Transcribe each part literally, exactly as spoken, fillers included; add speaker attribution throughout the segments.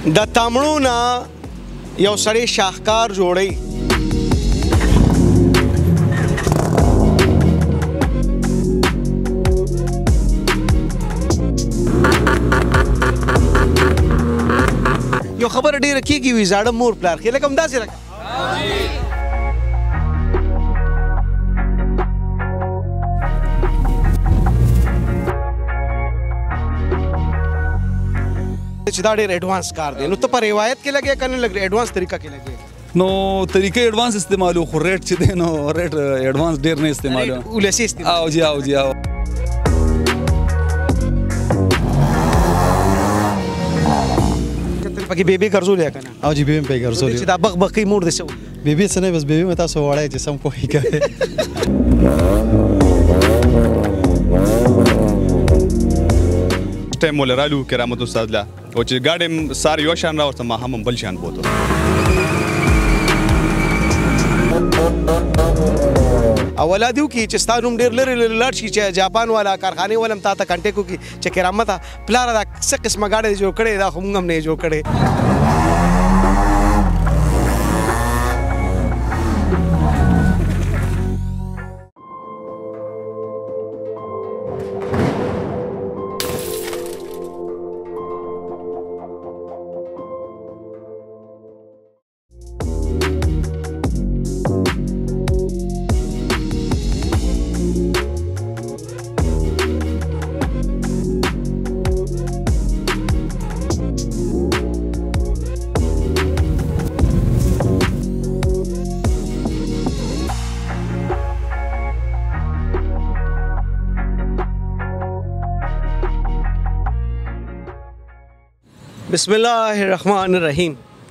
Speaker 1: د تامړو نه یو سړی شاهکار جوړی یو خبره ډیره کېږي وي زاړه مور پلار کې لکه همداسې لکه چې دا ډېر ایډوانس کار دی نو ته په روایت کې لګې که نه لګ ایډوانس طریقه کې لګې
Speaker 2: نو طریقه ایڈوانس استعمالو خو ریټ چې دی نو ریټ ایڈوانس ډېر نه استعمالو
Speaker 1: ولسي استعمال
Speaker 2: او جی او جی او
Speaker 1: پکې بیبي ګرځولې که نه
Speaker 3: او جی بیبي مې پکې ګرځولې
Speaker 1: چې دا بغ بغ کوي مور دې څه
Speaker 3: بیبي څه نه بس بیبي مې تاسو وړی چې سم کوی کوي
Speaker 4: ټایم مولا رالو کرامت استاد لا او چې ګاډی سار یو شان را ورته ماښام هم بل شان بوتو
Speaker 1: اولا دیو کې چې ستا نوم ډېر لرې لرې لاړ شي چې جاپان والا کارخانې والا هم تا ته کنټیکټ وکړي چې کرامته پلاره دا څه قسمه ګاډی دې جوړ کړی دا خو موږ هم نه یې جوړ کړی بسم الله الرحمن الرحیم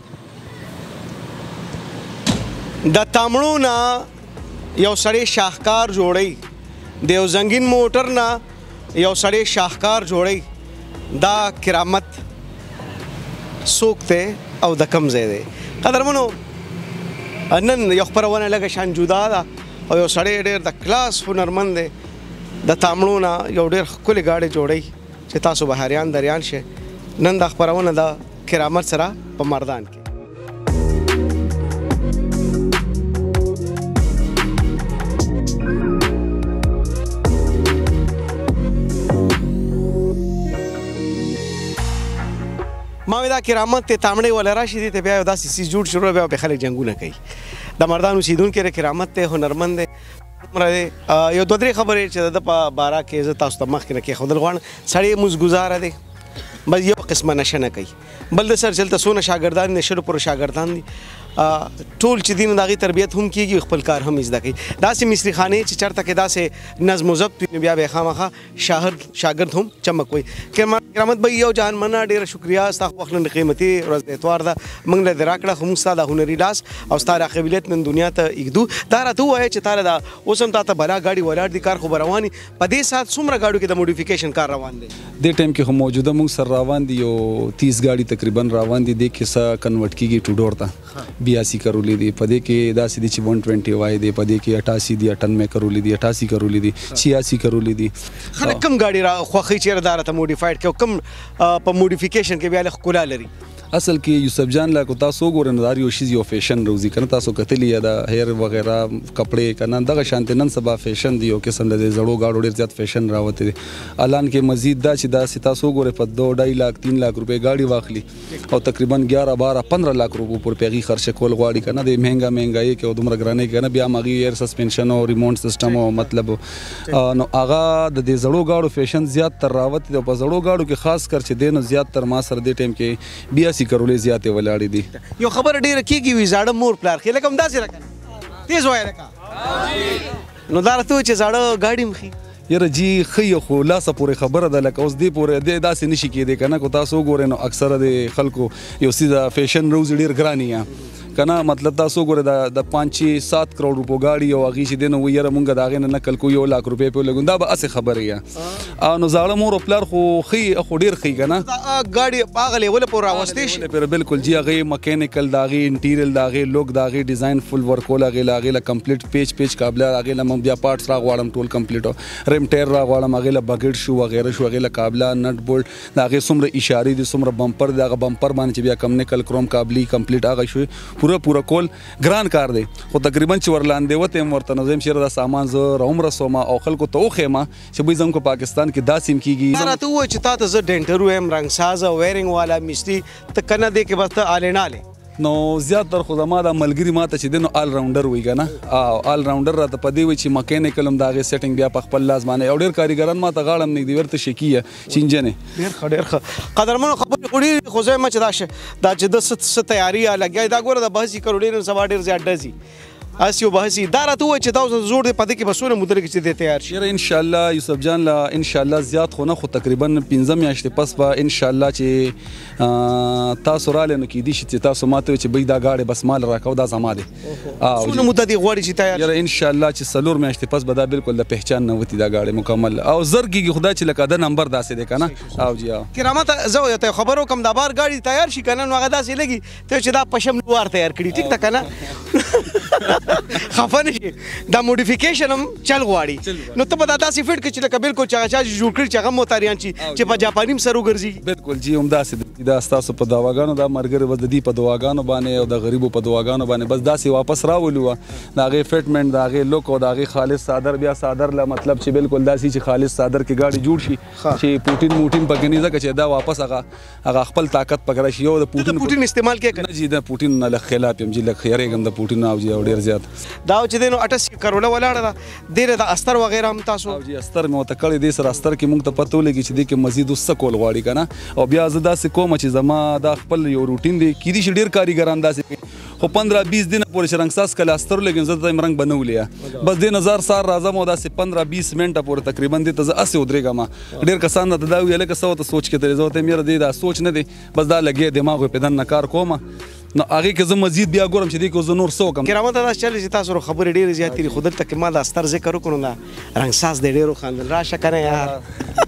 Speaker 1: د تامړو نه یو سړی شاهکار جوړی د یو زنګین موټر نه یو سړی شاهکار جوړی دا کرامت څوک دی او د کوم ځای دی قدرمنو نن یو خپرونه لږه شان جدا ده او یو سړی ډېر د کلاس هنرمند دی د تامړو نه یو ډېر ښکلې ګاډی جوړی چې تاسو به حیران دریان شئ نن دا خپرونه د کرامت سره په مردان کې ما وی دا کرامت ته تامړې ولا راشي دي ته بیا یو داسې سیز جوړ شروع بیا به خلک جنګونه کوي د مردان اوسیدونکي د کرامت ته هنرمند دی یو دوه درې خبرې چې د په باره کې زه تاسو ته مخکې نه کېښودل غواړم سړی مزګزاره دی بس یو قسمه نشه نه کوي بل د سر چلته څونه شاګردان دي شلو پورې شاګردان دي ټول چې دي نو د هغې تربیت هم کېږي خپل کار هم زده کوي داسې مصري خانې چې چېرته کې داسې نظم و ضبط وي نو بیا به یې خامخا شاګرد هم چمک وي کرامت بھائی یو جهان مننه ډېره شکریا ستا خو وخت نن قیمتي ورځ د اتوار ده موږ له دې راکړه خو موږ ستا د هنري لاس او ستا د قابلیت نن دنیا ته ایږدو دا راته ووایه چې تا له دا اوس هم تا ته بلا ګاډي ولاړ دي کار خو به روان وي په دې ساعت څومره ګاډیو کې د موډیفیکیشن کار روان دی
Speaker 2: دې ټایم کې خو موجوده موږ سره روان دي یو تیس ګاډي تقریبا روان دي دې کې څه کنورټ کېږي ټوډور ته بیاسي کرولې دي په دې کې داسې دي چې ون ټوینټي وای دی په دې کې اټاسي دي اټنمې کرولې دي اټاسي کرولې دي چھیاسي کرولې دي
Speaker 1: خلک کم ګاډي را خوښوي چېرې دا راته موډیفاید کړي او کم په موډیفیکیشن کې بیا له ښکلا لري
Speaker 2: اصل کې یوسف جان لا کو تاسو ګورئ نو دا یو شیز یو فیشن روزي کنه تاسو کتلی یا د هیر وغیرہ کپڑے کنه دغه شانت نن سبا فیشن دی یو قسم د زړو گاډو ډیر زیات فیشن راوته دي اعلان کې مزید دا چې دا تاسو ګورئ په دو ډای لاک تین لاک روپے گاډي واخلي او تقریبا گیارہ بارہ پندرہ لاک روپے پر پیغي خرچ کول غواړي کنه د مهنګا مهنګای کې او دومره ګرانه کنه بیا ماغي ایر سسپنشن او ریموټ سیستم او مطلب نو هغه د دې زړو گاډو فیشن زیات تر راوته دي په زړو گاډو کې خاص کر چې دینو زیات تر ما سره د ټیم کې بیاسي کرولې زیات ولاړې دي
Speaker 1: یو خبره ډیره کېږي وي زاړه مور پلار کې لکه همداسې لکه تیز وایه لکه نو دا راته وایي چې زاړه ګاډي مخي
Speaker 2: یاره جی ښه خو لاسه پورې خبره ده لکه اوس دې پورې دې داسې نشي کېدی که نه کو تاسو وګورئ نو اکثره د خلکو یو سیده فیشن روز ډېر ګران یا کنه مطلب تاسو ګوره د پانچ سات کروڑ روپو ګاډي او هغې چې دی نو وایي یاره مونږ د هغې نه نقل کوو یو لاک روپۍ پې ولګو دا به هسې خبرې یا نو زاړه مور او پلار خو ښي خو ډېر ښي که نه
Speaker 1: ګاډي هغه لیوله پورې راوستی شي
Speaker 2: بالکل جی هغې مکینیکل د هغې انټیریل د هغې لوک د هغې ډیزاین فل ورکول هغې له هغې له کمپلیټ پیچ پیچ قابله هغې له بیا پارټس راغواړم ټول کمپلیټ ریم ټایر راغواړم هغې له بګیټ شو وغیره شو هغې له قابله نټ بولټ د هغې څومره اشارې دي څومره بمپر دی هغه بمپر باندې چې بیا کم نکل کروم قابلي کمپلیټ هغه شوی پوره پوره کول ګران کار دی خو تقریبا چې ورلاندې وته یم ورته نو زه یم چېرې دا سامان زه راومرسوم او خلکو ته وښیم چې بوی زموږ په پاکستان کې داسې هم کېږي
Speaker 1: راته ووایه چې تا ته زه ډینټر ویم رنګساز او ویرنګ والا مستري ته که نه دی کې بس ته آلې نالې
Speaker 2: نو زیاتره خو زما دا ملګري ما ته چې دی نو آل راونډر وایي که نه آل راونډر راته په دې وایي چې مکینیکل هم د هغې سیټنګ بیا په خپل لاس باندې او ډېر کاریګران ما ته غاړه هم نږدې ورته شکي یه چې انجنې
Speaker 1: ډېر ښه ډېر ښه قدرمنو خبرې خو ډېرې خو زه یم چې دا دا چې د څه تیاري لګیا دا ګوره د بحثي کړو ډېر سبا ډېر زیات ډزي اسی وبحثي دا راته ووایه چې دا اوس زوړ دی په دې کې به څومره موده لګي چې دی تیار شي
Speaker 2: یاره انشاءالله یوسف جان له انشاءالله زیات خو نه خو تقریبا پنځه میاشتې پس به انشاءالله چې تاسو رالی نو کیدای شي چې تاسو ماته وایئ چې بی دا ګاډی بس مال راکوه دا زما دی
Speaker 1: څومره موده دی غواړي چې تیار
Speaker 2: یاره انشاءالله چې څلور میاشتې پس به دا بالکل د پهچان نه وتي دا ګاډی مکمل او زر کېږي خو دا چې لکه د نمبر داسې دی که نه او جی او
Speaker 1: کرامت زه ته خبر وکړم دا بار ګاډي تیار شي که نه نو هغه داسې لګي ته چې دا پشم لوار تیار کړي ټیک ده که نه خفه نه شي دا موډیفیکیشن هم چل غواړي نو ته به دا داسې فټ کړي چې لکه بالکل چې هغه چا چې جوړ کړي چې هغه موتاریان شي چې په جاپاني هم سر وګرځي
Speaker 2: بالکل جی همداسې دی دا ستاسو په دعاګانو دا ملګري بس د دې په دعاګانو باندې او د غریبو په دعاګانو باندې بس داسې واپس راولو د هغې فټمنټ د هغې لوک او د هغې خالص صادر بیا صادر له مطلب چې بالکل داسې چې خالص صادر کې ګاډي جوړ شي چې پوټین موټین پکې نه ځکه چې دا واپس هغه هغه خپل طاقت پکې راشي یو د
Speaker 1: پوټین استعمال کې
Speaker 2: نه جی د پوټین نه له خلاف یم جی لږ یېرېږم د پوټین او جی او ډېر زیات
Speaker 1: دا چې دی نو اټس کروړه ولاړه ده ډېره د استر وغیره هم تاسو
Speaker 2: او جی استر مې ورته کړی دی سره استر کې موږ ته پته ولګي چې دې کې مزید اوس څه کول غواړي که نه او بیا زه داسې کوم چې زما دا خپل یو روټین دی کیدای شي ډېر کاریګران داسې کوي خو پندره بیس دینه پورې چې رنګساز کله استر ولګیم زه ته یم رنګ به نه ولیا بس دې نظر سار راځم او داسې پندره بیس منټه پورې تقریبا دې ته زه هسې ودرېږم ډېر کسان راته دا وایي هلکه څه ورته سوچ کې تلې زه ورته یم یاره دې دا سوچ نه دی بس دا لګې دماغ یې په دننه کار کوم نو هغې کې زه مزید بیا ګورم چې دې کې زه نور څه وکړم
Speaker 1: کرامت دا چل چې تاسو خبرې ډېرې زیاتې دي خو دلته کې ما د استر ذکر وکړو نه رنګساز دی ډېر وخاندل راشه که نه یار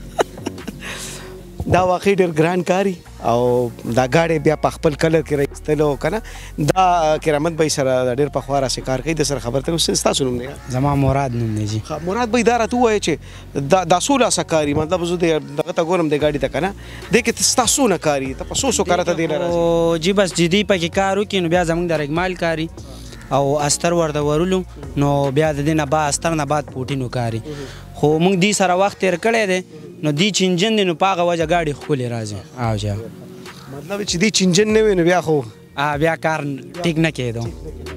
Speaker 1: دا واقعي ډېر ګران کاري او دا ګاډی بیا په خپل کلر کې راایستلو که نه دا کرامت بھائی سره ډېر پخوا راسې کار کوي د سره خبرته اوس ستاسو نوم دی
Speaker 3: زما مراد نوم دی جی
Speaker 1: مراد بھائی دا راته ووایه چې دا دا څو لاسه کاري مطلب زه دغه ته ګورم د ګاډي ته که نه دې کې ستاسو نه کاري ته په څو څو کاره ته دې نه راځي
Speaker 5: جی بس جدي پکې کار وکړي نو بیا زموږ د رګمال کاري او استر ورته ورولو نو بیا د دې نه بعد استر نه بعد پوټین وکاري خو موږ دې سره وخت تېر کړی دی نو دی چې انجن دی نو په هغه وجه ګاډي ښکلې راځي او جی
Speaker 1: مطلب چې دې چې انجن نه وي نو بیا خو
Speaker 5: بیا کار ټیک نه کېدو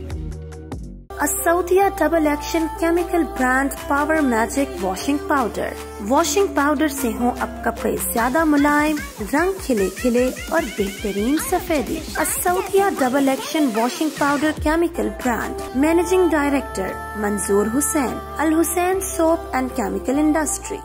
Speaker 6: Asaudia Double Action Chemical Brand Power Magic Washing Powder washing powder से हो अब कपड़े ज्यादा मुलायम, रंग खिले खिले और बेहतरीन सफेदी। असौदिया double action washing powder chemical brand. Managing director Manzoor Hussain, Al Hussain soap and chemical industry.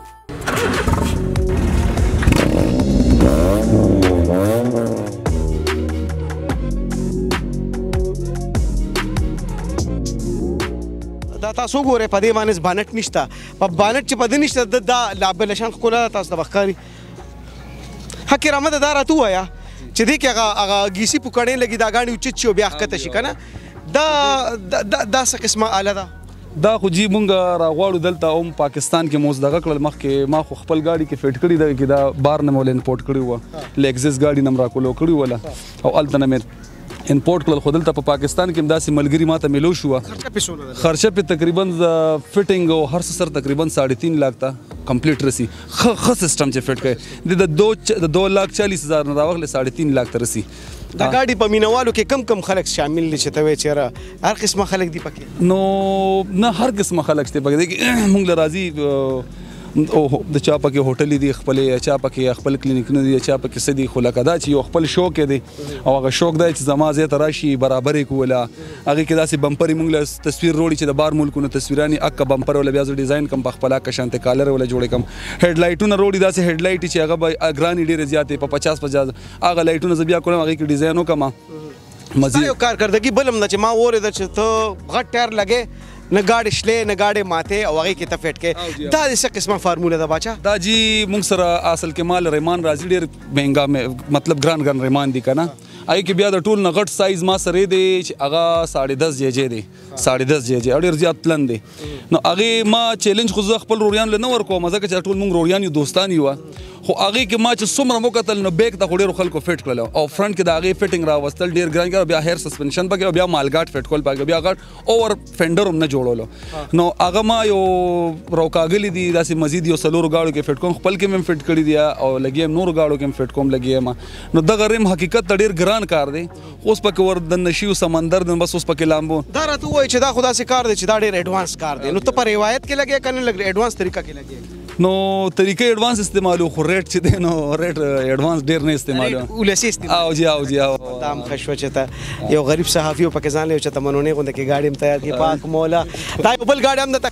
Speaker 1: دا تاسو ګورئ په دې باندې بانټ نشته، په بانټ چې په دې نشته دا لابلشان ښکلا تاسو ته بخاري حق رحمت دا راته ووایه چې دې کې هغه هغه ګیسي پوکڼې لګي دا ګاڼې اوچت شي او بیا ښکته شي که نه، دا دا څه قسمه آله ده؟
Speaker 2: دا خو جی مونږ راغواړو دلته هم پاکستان کې موږ دغه کړل، مخکې ما خو خپل ګاډي کې فټ کړي دغه کې دا بار نه مول امپورټ کړي وه، لیکزس ګاډي نه م راکولو کړي وله او هلته نه مې امپورټ کړل. خو دلته په پاکستان کې هم داسې ملګري ما ته میلو شوه، خرچه پې تقریبا فټینګ او هر څه سره تقریبا ساڑھے تین لاک ته کمپلیټ رسی، ښه سسټم چې فټ کړی د دو د دو لاک چالیس هزار نه راوغلی ساڑھے تین لاک ته رسی.
Speaker 1: دا ګاډي په مینوالو کې کم کم خلک شامل دي چې ته وایې چېرې هر قسمه خلک دي پکې؟
Speaker 2: نو نه هر قسمه خلک شته پکې، مونږ له راځي او د چا پکې هوټلې دي خپلې، چا پکې خپل کلینیکونه دي، چا پکې څه دي، خو لکه دا چې یو خپل شوق دی او هغه شوق دی چې زما ځای ته راشي برابر یې کوله. هغې کې داسې بمپر یې مونږ له تصویر روړي چې د بار ملکونو تصویران یې اکه بمپر وله بیا زه ډیزاین کړم په خپله اکه شانتې کالر وله جوړې کړم. هیډ لایټونه روړي داسې هیډ لایټ چې هغه به ګرانې ډېرې زیاتې په پچاس پچاس هغه لایټونه زه بیا کړم هغې کې ډیزاین وکړم
Speaker 1: مزید یو کارکردګي بلم نه چې ما اورېده چې ته غټ ټایر لګې نه ګاډي شلې نه ګاډي ماتې او هغې کې ته فټ کې دا د څه قسمه فارموله ده باچا؟
Speaker 2: دا جی موږ سره اصل کې مال ریمان راځي ډېر مهنګا مطلب ګران ګران ریمان دي که نه هغې کې بیا د ټول نه غټ سایز ما سره دی چې هغه ساړه دس جیجې دی ساړه دس جیجې او ډېر زیات پلن دی نو هغې ما چیلنج خو زه خپل روریانو له نه ورکوم ځکه چې ټول موږ روریان یو دوستان یو خو هغې کې ما چې څومره وکتل نو بیک ته خو ډېرو خلکو فټ کړل او فرنټ کې د هغې فټنګ راوستل ډېر ګران کړ بیا هیر سسپنشن پکې او بیا مالګاټ فټ کول پکې بیا غټ اوور فینډر هم نه جوړولو نو هغه ما یو روکاګلی دي داسې مزید یو څلورو گاړو کې فټ کوم خپل کې مې فټ کړي دي او لګي نورو گاړو کې فټ کوم لګي ما نو دغه ریم حقیقت ډېر ګران کار دی اوس پکې ور د نشي او سمندر د بس اوس پکې لامبو
Speaker 1: دا راته وایي چې دا خو داسې کار دی چې دا ډېر ایډوانس کار دی نو ته په روایت کې لګې که نه لګې ایډوانس طریقه کې لګې
Speaker 2: نو طریقې ایڈوانس استعمالو خو ریټ چې دی نو ریټ ایڈوانس ډېر نه استعمالو
Speaker 1: ولسی استعمال
Speaker 2: او جی او جی او
Speaker 1: دا هم ښه شوه چې ته یو غریب صحافي پکې ځان لی چې ته منونې غونډه کې ګاډي هم تیار کړي پاک مولا دا یو بل ګاډی هم درته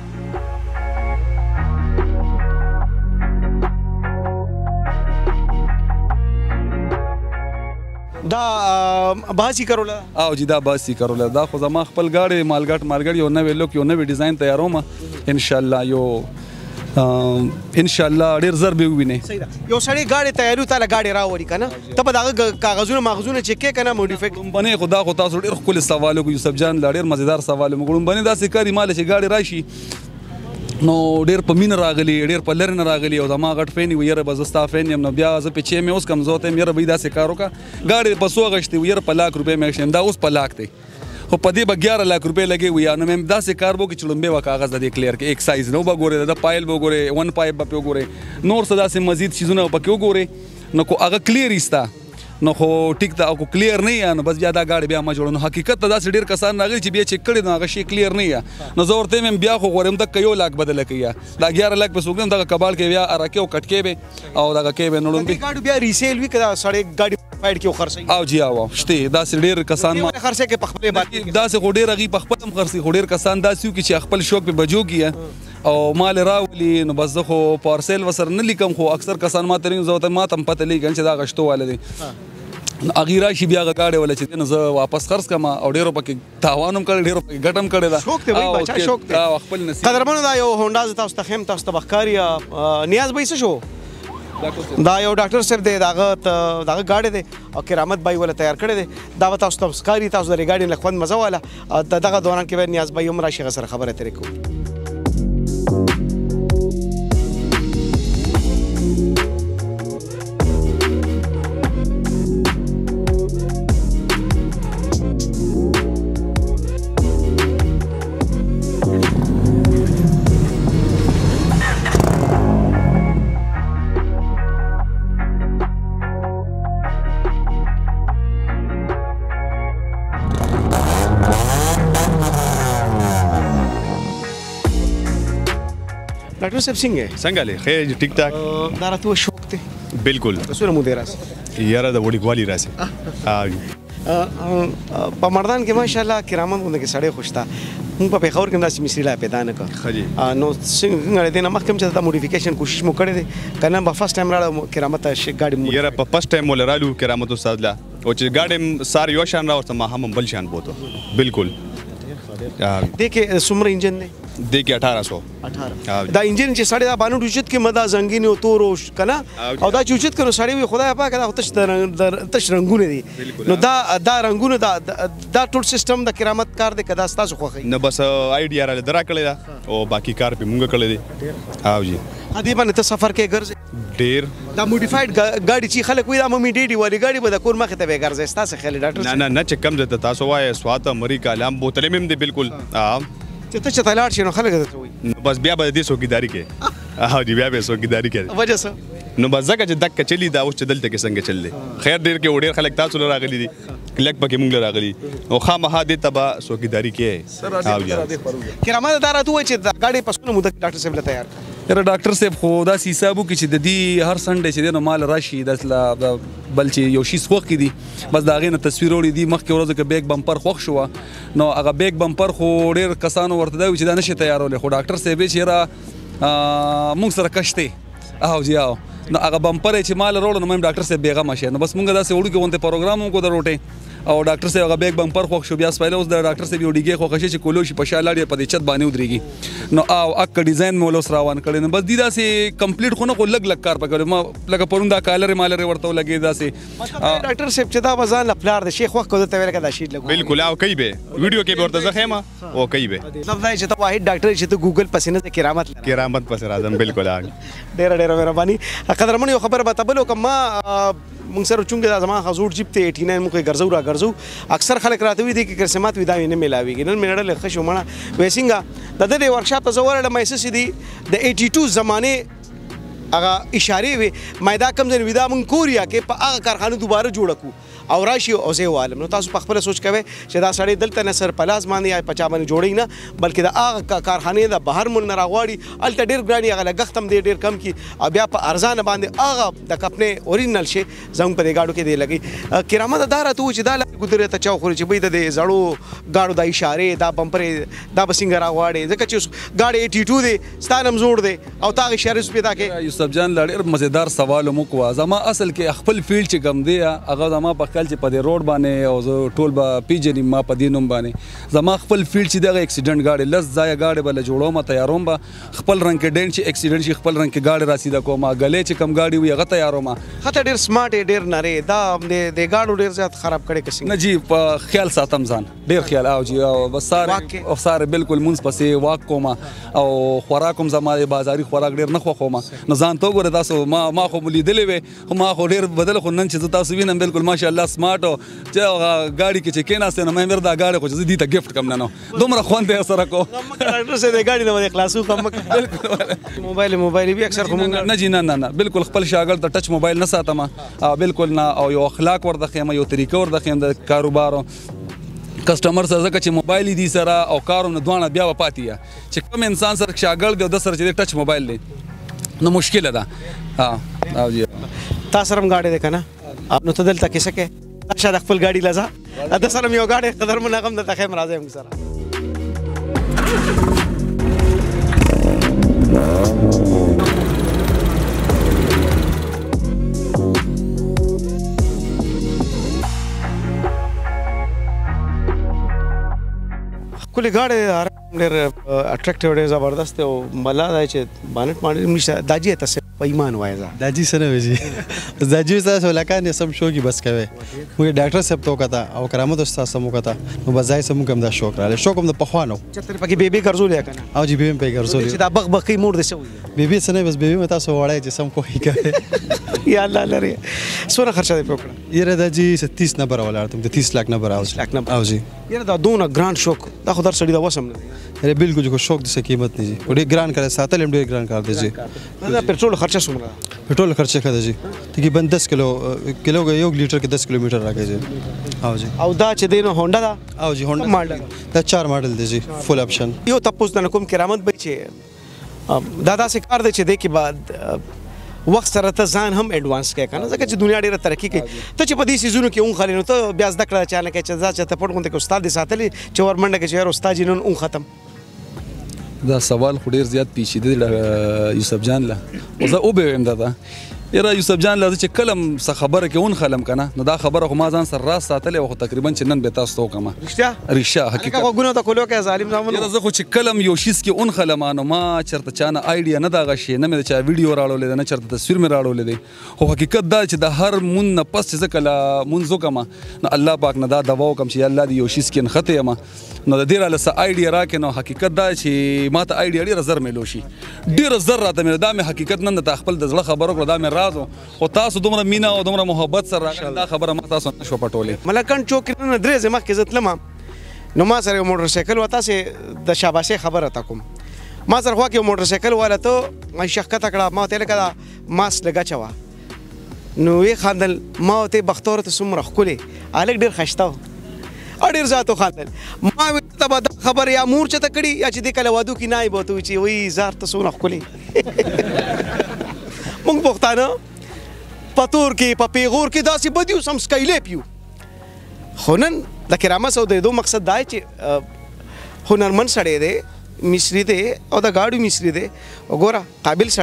Speaker 1: دا باسي کروله
Speaker 2: او جی دا باسي کروله دا خو زما خپل ګاډی مالګاټ مالګاټ یو نوې لوک یو نوې ډیزاین تیاروم ان شاء الله یو ان شاء الله ډیر زر به ویني
Speaker 1: صحیح ده یو سړی ګاډي تیارو ته ګاډي راوړي کنه ته په دغه کاغذونه ماغذونه چک کې کنه موډیفای
Speaker 2: بنې خدا خو تاسو ډیر خپل سوالو کو یوسف جان ډیر مزیدار سوال مګړم بنې دا سکاري مال چې ګاډي راشي نو ډیر په مين راغلی ډیر په لر نه راغلی او زما غټ فین ویره بزستا فین یم نو بیا ز په چې مې اوس کم زوته مې را بيدا سې کارو کا ګاډي په سو غشتي ویره په لاک روپے مې شم دا اوس په لاک دی خو په دې به ګیاره لاک روپے لګي ویا نو مې داسې کار وو کې چلمبه وا کاغذ د کلیر کې ایک سایز نو به ګوره د پایل به ګوره ون پایپ به ګوره نور څه داسې مزید چیزونه په کې ګوره نو کو هغه کلیر ایستا نو خو ټیک دا او کلیر نه یا نو بس بیا دا ګاډي بیا ما جوړ نو حقیقت دا ډیر کسان راغلي چې بیا چک کړي نو هغه شی کلیر نه یا نو زه ورته مې بیا خو غوړم د کيو لاک بدل کیا دا ګیاره لاک په سوګم دا کبال کې بیا راکې او کټکې به او دا کې به نړم به
Speaker 1: ګاډي بیا ریسیل وی کړه سړی ګاډي فایډ کې خرڅي
Speaker 2: او جی او شته دا ډیر کسان ما
Speaker 1: خرڅه کې په خپل باندې
Speaker 2: دا سه ډیر غي په خپل خرڅي ډیر کسان دا سيو کې چې خپل شوق به بجو کیه او مال راولي نو بس خو پارسل وسر نه لیکم خو اکثر کسان ما ترین زوته ما تم پته لیکل چې دا غشتو والدي اغیرا شي بیا غاډه ولا چې نو زه واپس خرڅ کما او ډیرو پکې تاوانم کړ ډیرو پکې ګټم کړی دا
Speaker 1: شوق ته وای بچا شوق ته
Speaker 2: خپل نصیب
Speaker 1: قدرمنو دا یو هونډا ز تاسو ته خیم تاسو ته بخکاری نیاز به څه شو دا یو ډاکټر صاحب دی داغه داغه ګاډي دی او کرامت بای ولا تیار کړی دی دا تاسو ته بخکاری تاسو د ګاډي نه خوند مزه والا دغه دوران کې به نیاز بای عمر شي غسر خبره ترې کو ډاکټر صاحب څنګه
Speaker 4: څنګه لې خیر ټیک ټاک
Speaker 1: دا راته شوق ته
Speaker 4: بالکل
Speaker 1: څوره مو دی راځي
Speaker 4: یاره د وړي کوالی راځي
Speaker 1: په مردان کې ماشاءالله کرامت غونډه کې سړی خوشتا موږ په پیښور کې داسې مصری لا پیدا نه کړ
Speaker 4: خجی
Speaker 1: نو څنګه دې نه مخکې چې دا موډیفیکیشن کوشش مو کړې دي کنه په فرست ټایم راړو کرامت شي ګاډي
Speaker 4: یاره په فرست ټایم ولرالو کرامت استاد لا او چې ګاډي سار یو شان راوته ما هم بل شان بوته بالکل
Speaker 1: دې کې څومره انجن دی
Speaker 4: دې کې اठारह सौ
Speaker 1: دا انجن چې سړی دا باندې وجود کې مدا زنګین او تور کنه او دا چې وجود کړو سړی وي خدای پاک دا تش تش رنگونه دي نو دا دا رنگونه دا دا ټول سیستم د کرامت کار دی کدا تاسو خوخی
Speaker 4: نه بس آیډیا را درا کړی دا او باقی کار په مونږ کړی دی او جی
Speaker 1: ا دې باندې ته سفر کې ګرځي
Speaker 4: ډیر
Speaker 1: دا موډیفایډ ګاډي چې خلک وي دا مې ډیډي والی ګاډي به د کور مخه ته به ګرځي تاسو خل ډاکټر
Speaker 4: نه نه نه چې کم زته تاسو وای سواته مری کلام بوتل مم دی بالکل ها
Speaker 1: چې ته چې تلاړ شې نو خلک ته وي
Speaker 4: بس بیا به دې څوکیداری کې ها دی بیا به څوکیداری کې
Speaker 1: وجه څه
Speaker 4: نو بس ځکه چې دک چلی دا اوس چې دلته کې څنګه چل دی خیر ډیر کې وړي خلک تاسو راغلي دي کلک پکې مونږ راغلي او خامخا دې تبا څوکیداری کې
Speaker 1: کرامت دا راته وای چې ګاډي پسونه مو د ډاکټر صاحب له تیار
Speaker 2: یاره ډاکټر صاحب خو دا حسابو کې چې د دې هر سنډه چې نو مال راشي د بل چې یو شی سوق کې دي بس دا غینه تصویر وړي دي مخکې ورځ کې بیگ بمپر خوښ شو نو هغه بیگ بمپر خو ډیر کسانو ورته دا چې دا نشي تیارول خو ډاکټر صاحب چې را موږ سره کشته او جی او نو هغه بمپر چې مال وروړو نو مې ډاکټر صاحب بیغه مشه نو بس موږ دا سه وړو کې ونته پروګرام کو دروټه او ډاکټر صاحب هغه بیگ بمپر خوښ شو بیا سپایله اوس د ډاکټر صاحب یو ډیګې خوښه شي چې کولو شي په شا لاړ په دې چت باندې ودرېږي نو او اک ډیزاین مول اوس روان کړی نو بس دي داسې کمپلیټ خو نه خو لږ لږ کار پکړی ما لکه پرون دا کالرې مالرې ورته ولګېد داسې
Speaker 1: ډاکټر صاحب چې دا به ځان له پلار د شیخ وخت کو ته ویل که دا شیټ لګو
Speaker 4: بالکل او کوي به ویډیو کې به ورته زه ښیم او کوي به
Speaker 1: مطلب دا چې ته واحد ډاکټر چې ته ګوګل پسې نه کرامت لرې
Speaker 4: کرامت پسې راځم بالکل
Speaker 1: ډېره ډېره مهرباني قدرمن یو خبره به ته بل وکړم ما مونږ سره چونګې دا زما حضور جیب ته ایټي ناین موږ ګرځو را ګرځو اکثر خلک راته وي دي کې کرسمات وي دا نه میلاویږي نن مې نړۍ ښه شو مړه وایي څنګه د دې ورکشاپ ته زه ورغلم ایسه دي د ایټي ټو زمانې هغه اشارې وي ما دا کم ځای وي دا مونږ کوریا کې په هغه کارخانه دوباره جوړه کړو او راشي او زه والم نو تاسو په خپل سوچ کوئ چې دا سړی دلته نه سر پلاس باندې یا پچا باندې جوړی نه بلکې دا هغه کارخانه د بهر مل نه راغواړي الته ډیر ګرانی هغه لګښت هم دی ډیر کم کی او بیا په ارزان باندې هغه د خپل اوریجنل شي زموږ په دې گاډو کې دی لګي کرامت دار ته چې دا ګذره ته چا خوري چې به د زړو گاډو د اشاره دا بمپرې دا بسنګ راغواړي ځکه چې گاډي ایټي ټو دی ستانم زوړ دی او تا اشاره سپیدا کې
Speaker 2: یوسف جان ډیر مزیدار سوال مو کو زما اصل کې خپل فیلډ چې کم دی هغه زما په خپل چې په دې روډ باندې او زه ټول به پیژنم ما په دې نوم باندې زما خپل فیلډ چې دغه اکسیډنټ گاډي لس ځای گاډي بل جوړوم تیاروم به خپل رنګ کې ډینټ چې اکسیډنټ شي خپل رنګ کې گاډي راسیده کوم غلې چې کم گاډي وي هغه تیاروم
Speaker 1: خاطر ډیر سمارټ ډیر نری دا د د گاډو ډیر زیات خراب کړي کسي
Speaker 2: نه جی په خیال ساتم ځان ډیر خیال او جی او بس ساره او ساره بالکل مونږ پسې واک کوم او خوراکم زما د بازاري خوراک ډیر نه خوخوم نو ځان ته ګوره تاسو ما ما خو لیدلې وي خو ما خو ډیر بدل خو نن چې تاسو وینم بالکل ماشاءالله سمارټ چې ګاډي کې چې کېناسته نو مې مر دا ګاډي خو چې دې ته ګفت کم نه نو دومره خوند یې سره کو
Speaker 1: ډاکټر سره د ګاډي نه خلاصو کم بالکل موبایل موبایل به اکثر کوم
Speaker 2: نه جی نه نه نه بالکل خپل شاګرد ته ټچ موبایل نه ساتم بالکل نه او یو اخلاق ورته خېم یو طریقه ورته خېم د کاروبارو کسٹمر سره ځکه چې موبایل دي سره او کارونه دوانه بیا و پاتې چې کوم انسان سره شاګرد دی د سره چې ټچ موبایل دی نو مشکل ده ها او جی
Speaker 1: تاسو سره گاډي ده کنه نو ته دلته کې سکه شاید خپل گاډي لزا د سره یو گاډي قدر منغم د تخیم راځي موږ سره کله گاډي ډېر اټریکټیو ډېر زبردست او ملا دا چې باندې باندې داجی ته پیمان وایزا
Speaker 3: داجی سره وځي داجی تاسو لکه سم شو کی بس کوي مو ډاکټر صاحب تو کتا او کرامت استاد سمو کتا نو بځای سمو کم دا شوق را شوق کم د پخوانو
Speaker 1: چتر پکې بیبي ګرځولې کنه
Speaker 3: او جی بیبي په ګرځولې
Speaker 1: چې دا بغ بغي مور دې شوی
Speaker 3: بیبي سره بس بیبي متا سو وړای چې سم کوی کوي
Speaker 1: یا الله لري سونه خرچه دې پکړه
Speaker 3: یره داجی تیس نمبر ولارتم د تیس लाख نمبر اوس
Speaker 1: लाख نمبر
Speaker 3: او جی
Speaker 1: یره دا دونه ګرانډ شوق دا خو در سړی دا وسم نه
Speaker 3: اره بالکل جو شوق د قیمت نه جی ډېر ګران کړه ساتل ډېر ګران کار دی جی
Speaker 1: دا پټرول خرچه څومره
Speaker 3: پټرول خرچه کړه جی تقریبا دس کیلو کیلو یو لیټر کې دس کیلومتر راځي جی او جی
Speaker 1: او دا چې دینو هونډا دا
Speaker 3: او جی هونډا ماډل دا چار ماډل دی جی فل اپشن
Speaker 1: یو تاسو د کوم کرامت به چې دا داسې کار دی چې د کې بعد وخت سره ته ځان هم اډوانس کې کنه ځکه چې دنیا ډیره ترقی کوي ته چې په دې سيزونو کې اون خلینو ته بیا زده کړه چانه کې چې ځا چې ته پټ غونډه کې استاد دې ساتلی چې ورمنډه کې چې استاد جنون اون ختم
Speaker 2: دا سوال خو ډیر زیات پیچیده یوسف جان له او زه او به ویم دا یاره یوسف جان لازم چې کلم څه خبره کې اون خلم کنه نو دا خبره خو ما ځان سره راس ساتلې او تقریبا چې نن به تاسو ته کومه
Speaker 1: رښتیا
Speaker 2: رښتیا حقیقت
Speaker 1: هغه غونو ته کولو کې ظالم زمون
Speaker 2: یاره زه خو چې کلم یو شیز کې اون خلمانو ما چرته چانه آیډیا نه دا غشي نه مې چا ویډیو راړولې نه چرته تصویر مې راړولې دي خو حقیقت دا چې د هر مون نه پس چې کله مونږ کومه نو الله پاک نه دا دوا وکم چې الله دې یو شیز کې نخته یم نو د دې را لسه آیډیا راکې نو حقیقت دا چې ما ته آیډیا ډېره زر مې لوشي ډېره زر راته مې دا مې حقیقت نن د خپل د زړه خبرو کړو دا مې راز خو تاسو دومره مینا او دومره محبت سره دا خبره ما تاسو نشو پټولې
Speaker 1: ملکان چوک نه درې زما کې عزت لمه نو ما سره موټر سایکل وتا سه د شاباسه خبره تا کوم ما سره خو کې موټر سایکل والا ته ما شخکته کړه ما ته لکه ماس لګا چوا نو یې خاندل ما ته بختور ته سمره خولي الګ ډیر خشتاو اډیر ذاتو خاندل ما ته به خبر یا مور چته کړي یا چې د کله وادو کې نای بوته چې وی زار ته سونه خولي مونږ پښتانه پتور کې په پیغور کې داسې بدیو سم سکایلې پیو خونن د کرامت او د دو مقصد دای چې هنرمن سړی دی مصری دی او د گاډو مصری دی وګوره قابل سړی دی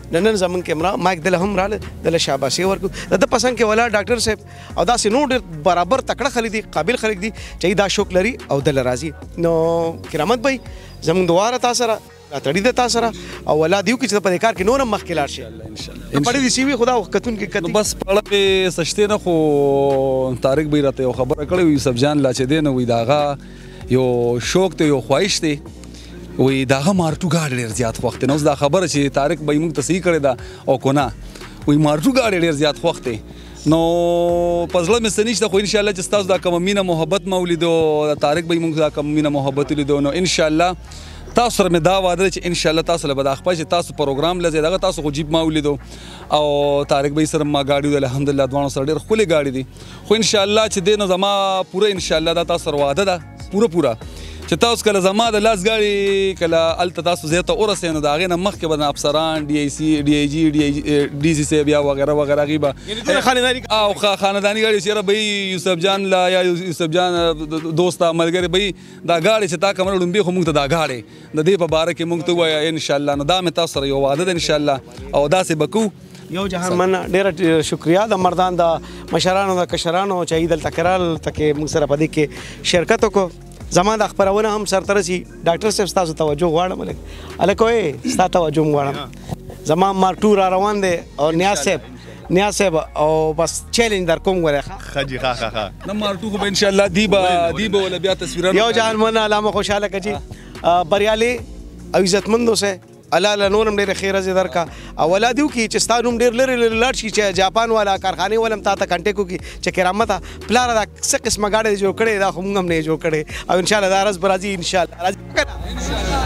Speaker 1: نن زمون کې مرا مایک دل هم رااله دل شاباسي ورکو د پسند کې ولا ډاکټر صاحب او دا سينو ډېر برابر تکړه خلک دي قابل خلک دي چې دا شوق لري او دل راځي نو کرامت بھائی زمون دواره تاسو سره تړي د تاسو سره او ولادت یو کې چې په دې کار کې نورم مخکې لاړ شي ان شاء الله په دې سی وی خدا وختون کې کتي
Speaker 2: بس پړه په سشته نه خو طارق به راته خبره کړې یوسف جان لا چې دین وې داغه یو شوق ته یو خواهش ته وې داغه مارټو ګاډ ډېر زیات وخت نه اوس دا خبره چې طارق به موږ تصحیح کړی دا او کو نه وې مارټو ګاډ ډېر زیات وخت نو پزله مې سنشته خو ان شاء الله چې تاسو دا کوم مینه محبت مولید او طارق به موږ دا کوم مینه محبت لیدو نو ان شاء الله تاسو سره مې دا وعده چې ان شاء الله تاسو له بد اخبار چې تاسو پروګرام لزه دغه تاسو خو جیب ما ولیدو او طارق بھائی سره ما گاډي الحمدلله دوانو سره ډېر خولي گاډي دي خو ان شاء الله چې دینه زما پوره ان شاء الله دا تاسو سره وعده ده پوره پوره چې تاسو کله زما د لاس گاډي کله الته تاسو زیاته اورسه نو دا غې نه مخکې بدن افسران ډي اي سي ډي اي جي ډي سي سي بیا وغیرہ وغیرہ غیبه
Speaker 1: خاندانی
Speaker 2: او خاندانی گاډي چې را بھائی یوسف جان لا یا یوسف جان دوست ملګری بھائی دا گاډي چې تا کوم لومبي خو موږ ته دا گاډي د دې په باره کې موږ ته وایي ان شاء الله نو دا مې تاسو سره یو وعده ده ان شاء الله او دا سه بکو
Speaker 1: یو جهان من ډېر شکریا د مردان د مشرانو د کشرانو چې دلته کرال تکي موږ سره پدې کې شرکت وکړو زما د خبرونه هم سرتر سي ډاکټر صاحب تاسو توجه غواړم الک الکوې ستاسو توجه غواړم زما مارټو را روان دي او نیاز صاحب نیاز صاحب او بس چیلنج در کوم غواړم
Speaker 4: خجی ها ها ها
Speaker 2: نو مارټو خو ان شاء الله دیبا دیبا ولا بیا تصویرونه
Speaker 1: یو جهان من علامه خوشاله کجی بریالي او عزتمندو سه الله له نورم ډېر خیر از درکا او ولادیو کی چې ستانوم ډېر لري لاړ شي چې جاپان والا کارخانه ولم تا ته کنټیکو کی چې کرامت پلار دا څه قسمه گاډي جوړ کړي دا هم هم نه جوړ کړي او ان شاء الله دا راز برازي ان شاء الله